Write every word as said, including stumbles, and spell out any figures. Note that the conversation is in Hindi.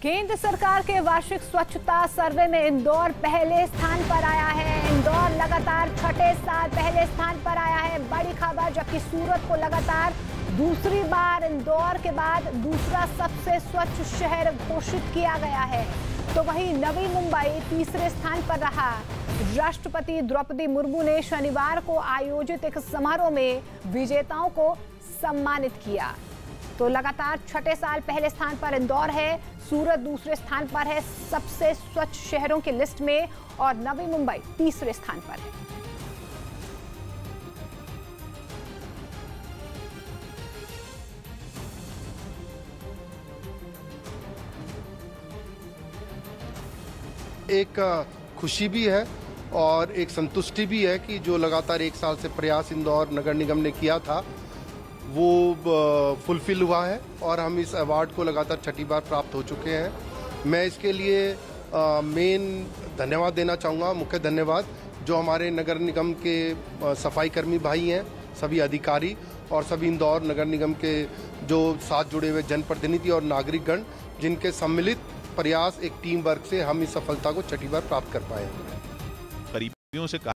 केंद्र सरकार के वार्षिक स्वच्छता सर्वे में इंदौर पहले स्थान पर आया है। इंदौर लगातार छठे साल पहले स्थान पर आया है, बड़ी खबर। जबकि सूरत को लगातार दूसरी बार इंदौर के बाद दूसरा सबसे स्वच्छ शहर घोषित किया गया है। तो वहीं नवी मुंबई तीसरे स्थान पर रहा। राष्ट्रपति द्रौपदी मुर्मू ने शनिवार को आयोजित एक समारोह में विजेताओं को सम्मानित किया। तो लगातार छठे साल पहले स्थान पर इंदौर है, सूरत दूसरे स्थान पर है सबसे स्वच्छ शहरों की लिस्ट में, और नवी मुंबई तीसरे स्थान पर है। एक खुशी भी है और एक संतुष्टि भी है कि जो लगातार एक साल से प्रयास इंदौर नगर निगम ने किया था वो फुलफिल हुआ है और हम इस अवार्ड को लगातार छठी बार प्राप्त हो चुके हैं। मैं इसके लिए मेन धन्यवाद देना चाहूँगा, मुख्य धन्यवाद जो हमारे नगर निगम के सफाई कर्मी भाई हैं, सभी अधिकारी और सभी इंदौर नगर निगम के जो साथ जुड़े हुए जनप्रतिनिधि और नागरिकगण, जिनके सम्मिलित प्रयास एक टीम वर्क से हम इस सफलता को छठी बार प्राप्त कर पाए हैं। करीबियों से